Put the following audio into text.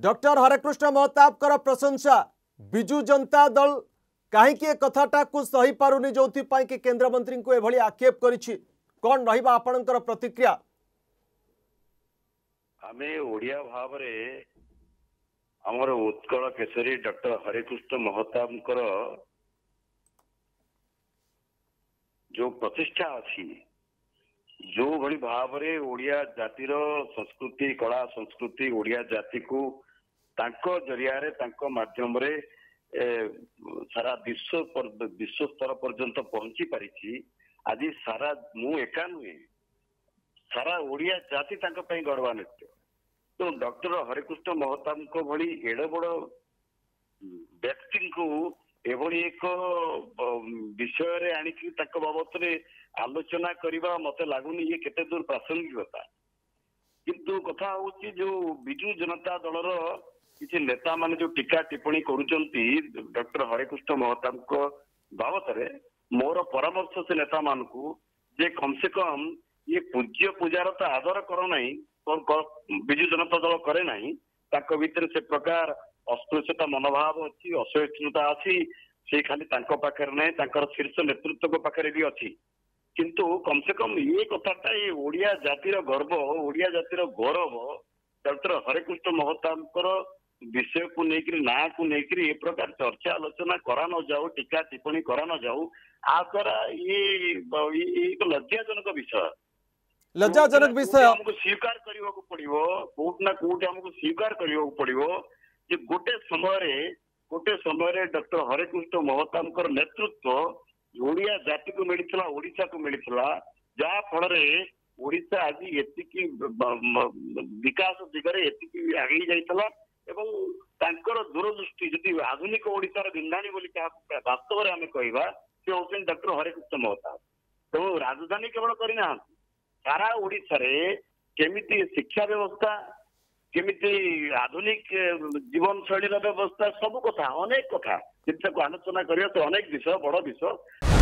Doctor Harekrushna Mahtab कर प्रशंसा बिजु जनता दल कहीं कथाटा को सही पारुनी जो कि केंद्र मंत्री को एभली आक्षेप करिछि कौन रहिबा आपनकर प्रतिक्रिया। आमे ओडिया भाव रे हमर उत्कल केसरी डॉक्टर हरेकृष्ण महताब जो प्रतिष्ठा अच्छी जो भली भाव रे ओडिया जातिर संस्कृति कला संस्कृति ओडिया जाति को तांको जरिया रे तांको माध्यम रे सारा विश्व स्तर पर्यंत पहुंची पारिछि। आज सारा मु एका नुहे सारा ओडिया जाति तांको पई गौरवान्वित। तो डॉक्टर हरेकृष्ण महताब को भली एडे बड़ व्यक्ति को एभली एक विषय रे आनिकी तांको बाबत रे आलोचना करिबा मते लागुनी ये केते दूर प्रासंगिकता। किंतु कथा होची जो बिजु जनता दलर किसी नेता माने जो टीका टिप्पणी करूचंती डॉक्टर हरेकृष्ण महताब को बाबत रे मोर परामर्श से नेता मान को जे कम से कम ये पूज्य पूजार तो आदर करो नहीं बिजु जनता दल करे नहीं ताको भीतर से प्रकार अस्पृश्यता मनोभाव अच्छी असहिष्णुता अच्छी से खाली तांको पाखरे नहीं तांकर शीर्ष नेतृत्व को पाखरे भी अच्छी। किंतु कम से कम ये कथाटा ये ओडिया जातिर गर्व ओडिया जातिर गौरव डॉक्टर हरेकृष्ण महताब विषय को लेकर ना को लेकर ये प्रकार चर्चा आलोचना करा न जाऊ टीका टिप्पणी करा न जाऊ आ द्वारा ये एक लज्जाजनक विषय लज्जाजनक विषय हमको स्वीकार करने को पड़ो कोट ना कोट हमको स्वीकार करने को पड़ो जे गोटे समय डॉक्टर हरेकृष्ण महताब नेतृत्व ओडिया जाति को मिलता ओडिशा को मिलता जहा फल ओडिशा आज एतिकी विकास दिगरे एतिकी आगे जाइतला एवं तांकर दूरदृष्टि जदि आधुनिक ओडिशार बिंदाणी बोली वास्तव में आम कहवा से होउछन डॉक्टर हरेकृष्ण महताब। तो राजधानी केवल करना सारा ओडिशा रे केमिति शिक्षा व्यवस्था केमिति आधुनिक जीवन शैली व्यवस्था सब कथा अनेक कथा जिनको आलोचना करिया तो अनेक विषय बड़ विषय।